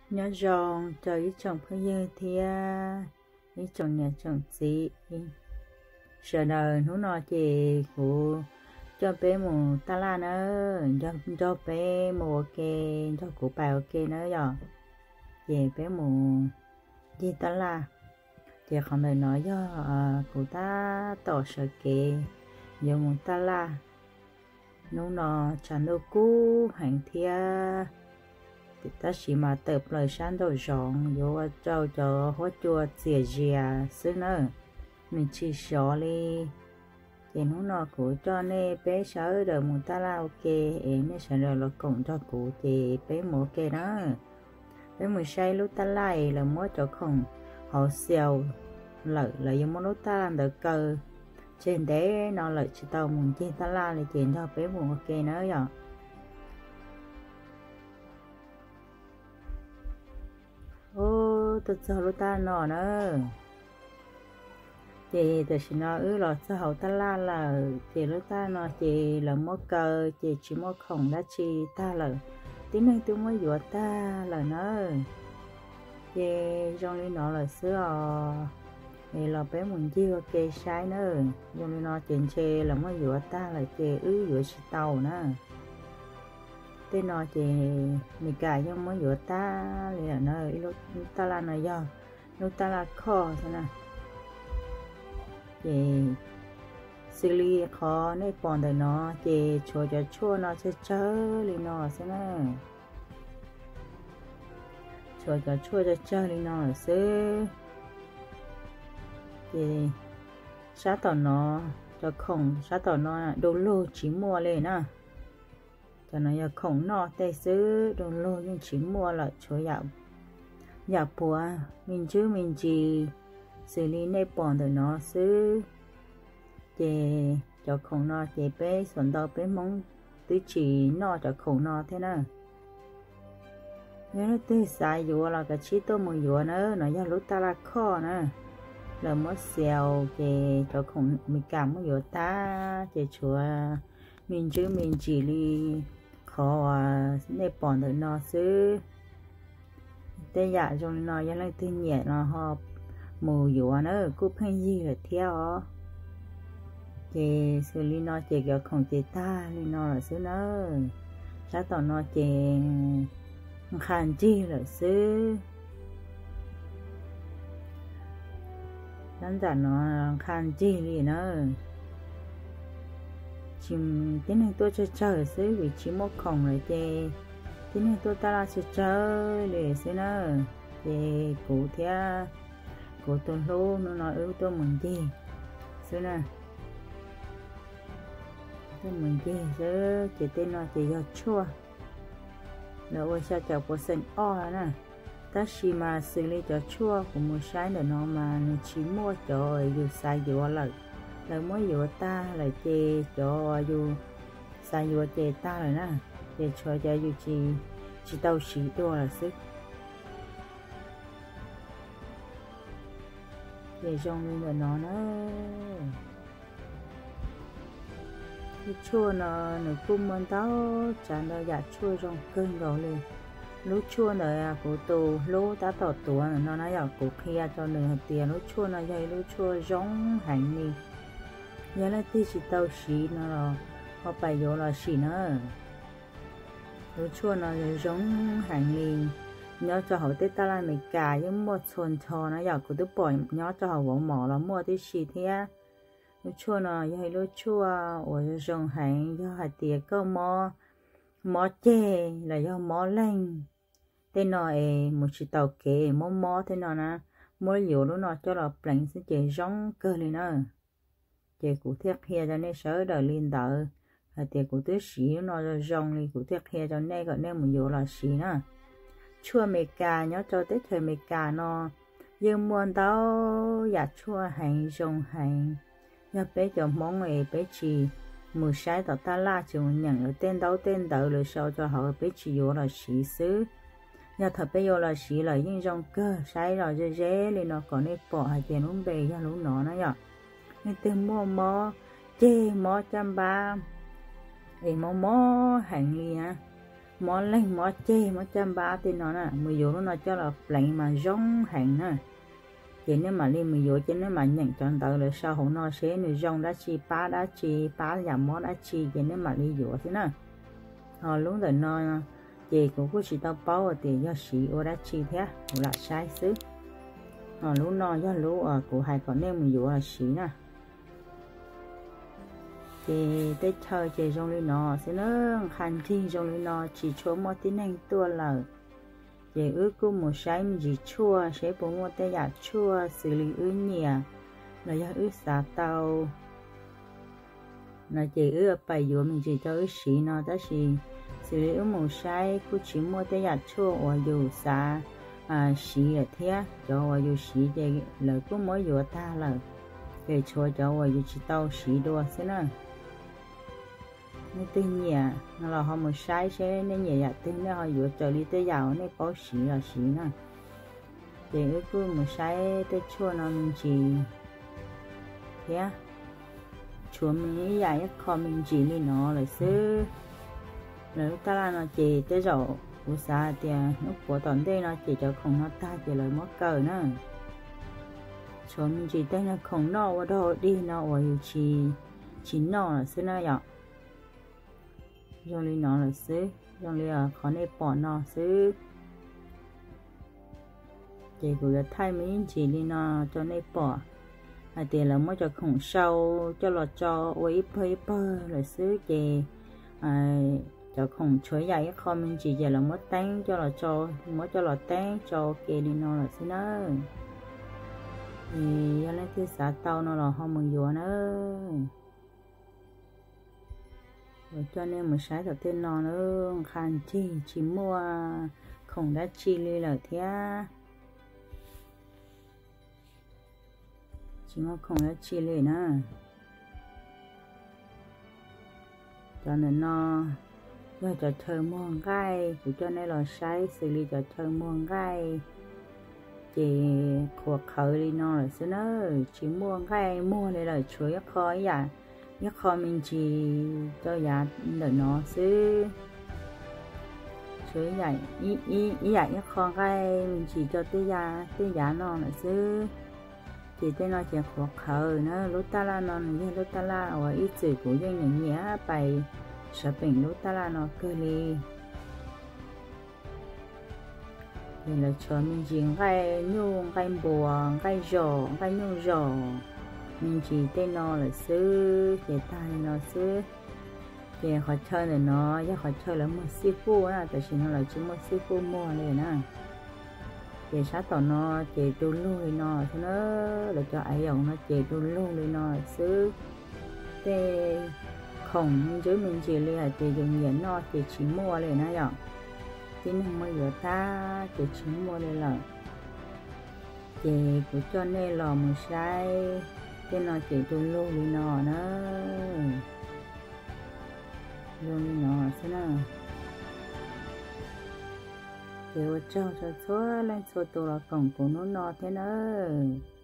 nhớ rong cho ý chồng phải như thia ý chồng nhà chồng gì sợ đời nó nói chị của cho bé mù ta la nữa cho bé mù ok cho cụ bà ok nữa rồi về bé mù gì ta la chị không thể nói cho cụ ta tỏ sợ kì giờ mù ta la nó chẳng đâu cú hành thia thì ta chỉ mà tập lời sáng đầu rộng vô cho hóa chua xìa dìa xứ nữa mình chỉ sợ đi thì nó của cho nên bé sợ rồi muốn ta la ok em nên sợ rồi là cùng cho cụ thì bé mua ok đó bé mình say lúc ta lại là muốn cho không họ xèo lợi là giống muốn lúc ta làm được cơ trên đấy nó lợi chỉ tao muốn trên ta la thì chuyện cho bé mua ok nữa rồi ô tôi sợ lúc ta nọ nữa chị tôi chỉ nói là sao hậu ta la là chị lúc ta nói chị là mất cơ chị chỉ mất không đã chi ta là tiếng này tôi mới dọa ta là nó chị trong lý nó là xưa thì là bé muốn chi ok sai nữa trong lý nó chuyện chê là mới dọa ta là chị dọa chị tàu nữa tên nó chị mình cả trong mới dọa ta là nó lúc ta la nói do lúc ta la khó thế nào chị xử lý khó nên còn đời nó chị chua nó chớ li nó xem nè chua li nó là xứ chị sát tỏ nó cho khổng sát tỏ nó đồ lô chỉ mua lên nè cho nó giờ khổng nó tê xứ đồ lô nhưng chỉ mua là chúa dạo bùa mình chỉ xử lý nên bọn đời nó xứ chị cho khổng nó chị bé xuân đầu bé mong tứ chỉ nó cho khổng nó thế nào nếu nó tứ sai dùa là cái chí tôi muốn dùa nữa nó do lúc ta là khó nè là mất xèo chị cho khổng mình cảm muốn dùa ta chị chúa mình chỉ đi khó nên bọn đời nó xứ tê dạ trong nó do lại tin nhẹ nó họ mù dùa nữa cúp hay gì là theo chị xử lý nó chị gọi không chị ta lý nó là xứ nữa chắc tao nó chị khăn chi là xứ đơn giản nó khăn chi gì nữa chim tiếng này tôi chơi xứ vì chỉ một không rồi chị tiếng này tôi ta là chơi để xứ nữa chị cụ theo của tôi luôn nó nói tôi mừng gì xứ nè tôi mừng gì chứ chị tên nó chị giọt chua nó ôi sao chào của sân o nè ta chỉ mà xử lý cho chua của một trái để nó mà nó chỉ mua cho dù sai dù là mới dù ta là chị cho dù sai dù chị ta rồi nè để cho dù chị tao chỉ tôi là sức để trong lên nó cái chua nó cũng muốn tao chả nó giả chua trong cơn rồi liền lúc chua này của tù lúc ta tỏ tuổi nó nói là của kia cho nửa tiền lúc chua nó dây lúc chua giống hành đi nhớ là tí chỉ tao xí nó họ phải vô là xí nữa lúc chua nó giống hành đi nhớ cho họ tết ta lại mấy cả nhưng mua xuân cho nó giờ của tôi bỏ nhớ cho họ vỗ mỏ là mua tí xí thế lúc chua nó hay lúc chua ở rồng hành do hạt tía cơ mò chè là do mò lanh tên nó một chỉ tàu kế mò thế nó nè mò nhiều lúc nó cho là bánh sẽ chè giống cơ lên nữa chè của thiết kia cho nên sớ đời lên đỡ hạt tía của tôi xí nó rồng đi của thiết kia cho nên gọi nên một nhiều là xí nữa chua mè cà nhớ cho tết thời mè cà nó dương muôn tao giả chua hành rồng hành nhớ bé cho món này bé chỉ mùa trái tao ta la chừng nhận ở tên đậu rồi sau cho họ bé chỉ vô là xí xứ nhớ thật bé vô là xí là nhưng trong cơ trái rồi dễ lên nó còn đi bỏ hai tiền uống bề cho lúc nó nhở nên tên mò chê mò chăm ba thì mò hành li ha món lên món chê món chăm ba thì nó nè mùi dỗ nó cho là lạnh mà rong hàng nè chỉ nếu mà lên mùi dỗ chỉ nếu mà nhận chọn tờ là sau hôm nó sẽ người rong đã chi ba giảm món đã chi chỉ nếu mà lên dỗ thế nè họ lúc rồi nó chị cũng có chỉ tao bao thì do sĩ ô đã chi thế là sai xứ họ lúc nó do lúc ở của hai con nếu mùi dỗ là sĩ nè thì tới chơi chơi trong lưới nó sẽ nó hành thi trong lưới nó chỉ cho một tí năng tua lờ để ước cô một trái mình chỉ chua sẽ bố một tay giả chua xử lý ước nhẹ là do ước xả tàu là chỉ ước bài dụ mình chỉ cho ước xí nó đó chỉ xử lý ước một trái cô chỉ một tay giả chua và dù xả xí ở thế cho và dù xí để lời cô mỗi dụ ta là để cho và dù chỉ tàu xí đua sẽ nó tự nhiên nó là họ một sai sẽ nên nhẹ nhàng tự nó họ vừa trở đi tới giàu nên có xí là xí nè để cứ một sai tới chua nó mình chỉ thế chua mình dài khó mình chỉ lên nó là xứ nếu ta là nó chỉ tới rồi của xa thì nó của toàn đây nó chỉ cho không nó ta chỉ lời mất cờ nữa chua mình chỉ tới nó không nó ở đâu đi nó ở chỉ nó là xứ nó vậy trong lý nó là xứ trong lý là khó nên bỏ nó xứ chỉ của là thay mấy chỉ đi nó cho nên bỏ tiền là mới cho khổng sâu cho lọt cho với paper là xứ chỉ cho khổng chuối dài kho mình chỉ giờ là mất tán cho lọt cho mới cho lọt tán cho kia đi nó là xứ nó thì cho nên cái xã tàu nó là không mừng dùa nữa cho nên một trái đầu tiên nó nữa khăn chi chỉ mua không đã chi li là thế chỉ mua không đã chi li nữa cho nên nó giờ cho chơi muôn gai cho nên là trái xử lý cho chơi muôn gai chỉ cuộc khởi đi nó là xí nó chỉ muôn gai mua đây là chuối khói vậy nhất kho mình chỉ cho giá đợi nó xứ chuối dạy ý dạy nhất kho cái mình chỉ cho tới giá nó là xứ chỉ tới nó chỉ khó khởi nó lúc ta la nó như lúc ta la ở ít chữ của dân những nhé bài sở bình lúc ta la nó cơ li thì là cho mình chỉ cái nhung cái bùa cái rổ cái nhung rổ mình chỉ tên nó là sư để tay nó sư để họ chơi là nó chứ họ chơi là một sư phụ á tại vì nó là chỉ một sư phụ mua này nè để sát tỏ nó để đun lui nó cho nó để cho ai dùng nó để đun lui nó sư để khổng dưới mình chỉ là để dùng nhẫn nó để chỉ mua này nó rồi thì không bao giờ ta để chỉ mua này là để của cho nên là một sai cái nó chỉ tôi luôn đi nó luôn đi nó thế nào để cho số lên số tôi là cổng của nó thế nữa